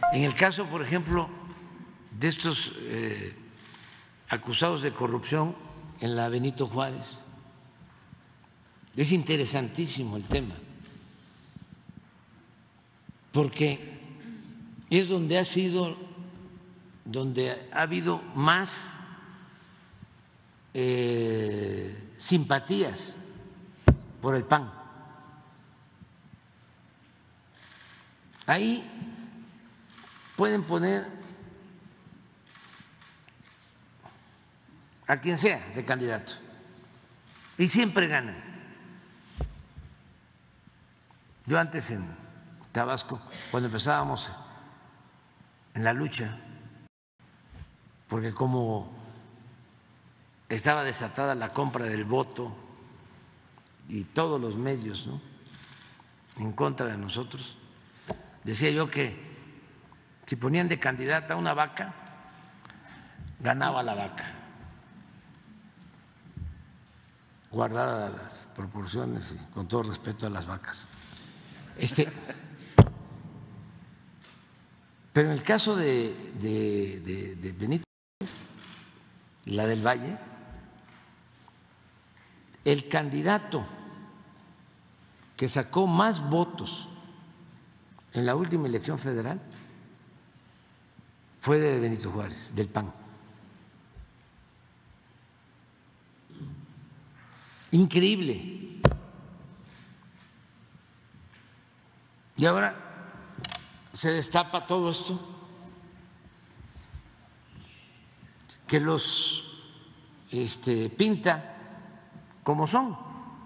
En el caso, por ejemplo, de estos acusados de corrupción en la Benito Juárez, es interesantísimo el tema, porque es donde ha habido más simpatías por el PAN. Ahí pueden poner a quien sea de candidato y siempre ganan. Yo antes en Tabasco, cuando empezábamos en la lucha, porque como estaba desatada la compra del voto y todos los medios, ¿no?, en contra de nosotros, decía yo que si ponían de candidata a una vaca, ganaba la vaca, guardadas las proporciones y con todo respeto a las vacas. Pero en el caso de Benito, la del Valle, el candidato que sacó más votos en la última elección federal fue de Benito Juárez, del PAN. Increíble. Y ahora se destapa todo esto, que los pinta como son,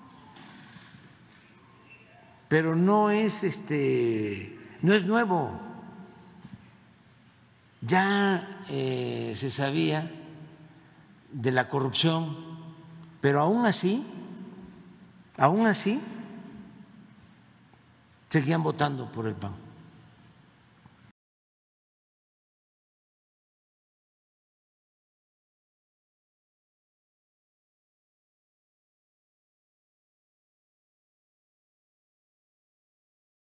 pero no es nuevo. Ya se sabía de la corrupción, pero aún así seguían votando por el PAN.